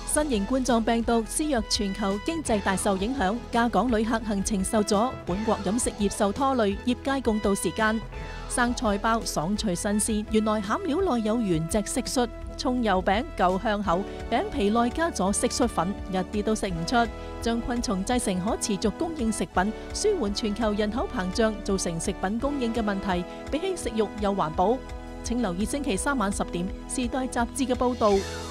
新型冠狀病毒肆虐全球，經濟大受影響，加港旅客行程受阻，本國飲食業受拖累，業界共度時艱。生菜包爽脆新鮮，原來餡料內有原隻蟋蟀；葱油餅夠香口，餅皮內加咗蟋蟀粉，一啲都食唔出。將昆蟲製成可持續供應食品，舒緩全球人口膨脹造成食品供應嘅問題，比起食肉又環保。請留意星期3晚10點《時代雜誌》嘅報導。